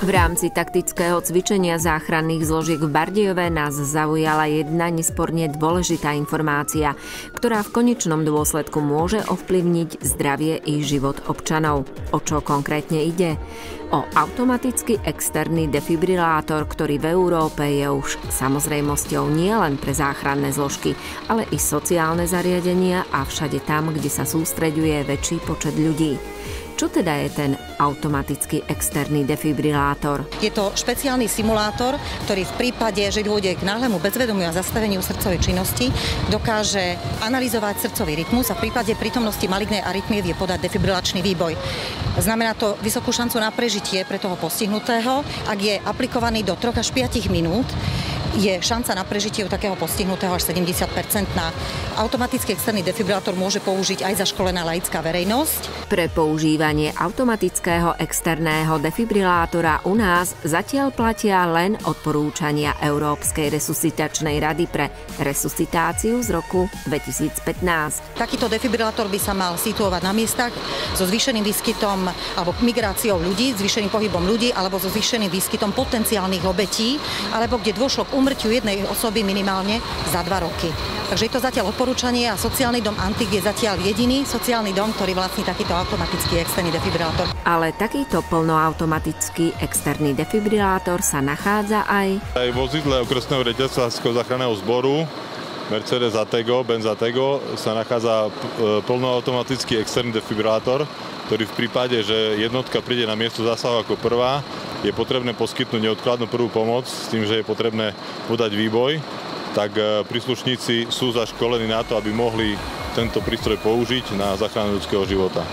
V rámci taktického cvičenia záchranných zložiek v Bardejove nás zaujala jedna nesporne dôležitá informácia, ktorá v konečnom dôsledku môže ovplyvniť zdravie i život občanov. O čo konkrétne ide? O automatický externý defibrilátor, ktorý v Európe je už samozrejmosťou nielen pre záchranné zložky, ale i sociálne zariadenia a všade tam, kde sa sústreďuje väčší počet ľudí. Čo teda je ten automatický externý defibrilátor? Je to špeciálny simulátor, ktorý v prípade, že dôjde k náhlemu bezvedomiu a zastaveniu srdcovej činnosti, dokáže analyzovať srdcový rytmus a v prípade prítomnosti malignej arytmie vie podať defibrilačný výboj. Znamená to vysokú šancu na prežitie pre toho postihnutého. Ak je aplikovaný do 3 až 5 minút, je šanca na prežitie u takého postihnutého až 70%. Automatický externý defibrilátor môže použiť aj zaškolená laická verejnosť. Pre používanie automatického externého defibrilátora u nás zatiaľ platia len odporúčania Európskej resuscitačnej rady pre resuscitáciu z roku 2015. Takýto defibrilátor by sa mal situovať na miestach so zvýšeným výskytom alebo migráciou ľudí, zvýšeným pohybom ľudí alebo so zvýšeným výskytom potenciálnych obetí, alebo kde došlo k úmrtiu jednej osoby minimálne za 2 roky. Takže je to zatiaľ odporúčanie a sociálny dom Antik je zatiaľ jediný sociálny dom, ktorý vlastní takýto automatický externý defibrilátor. Ale takýto plnoautomatický externý defibrilátor sa nachádza aj v vozidle okresného riaditeľstva hasičského záchranného zboru Mercedes Atego, Benz Atego sa nachádza plnoautomatický externý defibrilátor, ktorý v prípade, že jednotka príde na miesto zásahu ako prvá, je potrebné poskytnúť neodkladnú prvú pomoc s tým, že je potrebné podať výboj, tak príslušníci sú zaškolení na to, aby mohli tento prístroj použiť na záchranu ľudského života.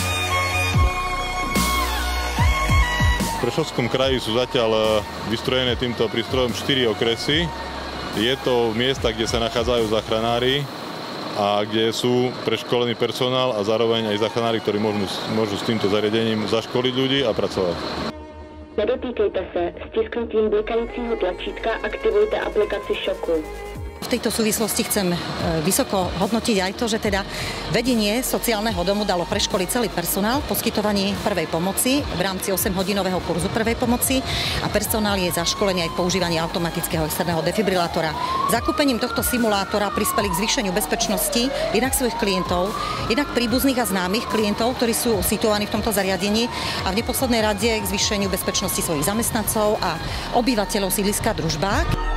V Prešovskom kraji sú zatiaľ vystrojené týmto prístrojom 4 okresy. Je to miesta, kde sa nachádzajú záchranári a kde sú preškolený personál a zároveň aj záchranári, ktorí môžu s týmto zariadením zaškoliť ľudí a pracovať. Nedotýkejte se, stisknutím blikajícího tlačítka aktivujte aplikaci šoku. V tejto súvislosti chcem vysoko hodnotiť aj to, že teda vedenie sociálneho domu dalo preškoliť celý personál v poskytovaní prvej pomoci v rámci 8-hodinového kurzu prvej pomoci a personál je zaškolený aj v používaní automatického externého defibrilátora. Zakúpením tohto simulátora prispeli k zvýšeniu bezpečnosti jednak svojich klientov, jednak príbuzných a známych klientov, ktorí sú situovaní v tomto zariadení a v neposlednej rade k zvýšeniu bezpečnosti svojich zamestnancov a obyvateľov sídliska Družbák.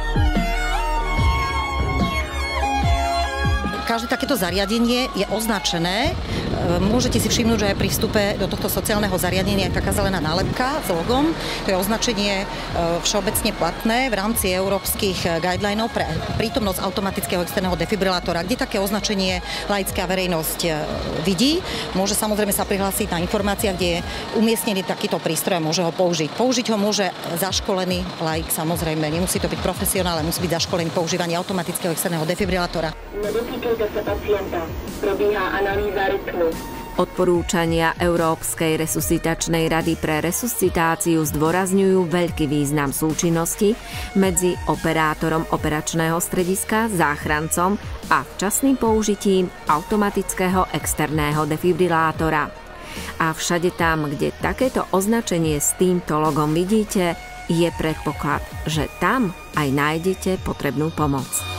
Každé takéto zariadenie je označené. Môžete si všimnúť, že aj pri vstupe do tohto sociálneho zariadenia je taká zelená nálepka s logom. To je označenie všeobecne platné v rámci európskych guidelinov pre prítomnosť automatického externého defibrilátora, kde také označenie laická verejnosť vidí. Môže samozrejme sa prihlásiť na informáciách, kde je umiestnený takýto prístroj a môže ho použiť. Použiť ho môže zaškolený laik, samozrejme. Nemusí to byť profesionál, ale musí byť zaškolený používanie automatického externého defibrilátora. Nedotýkejte se pacienta. Probíhá analýza rytmu. Odporúčania Európskej resuscitačnej rady pre resuscitáciu zdôrazňujú veľký význam súčinnosti medzi operátorom operačného strediska, záchrancom a včasným použitím automatického externého defibrilátora. A všade tam, kde takéto označenie s týmto logom vidíte, je predpoklad, že tam aj nájdete potrebnú pomoc.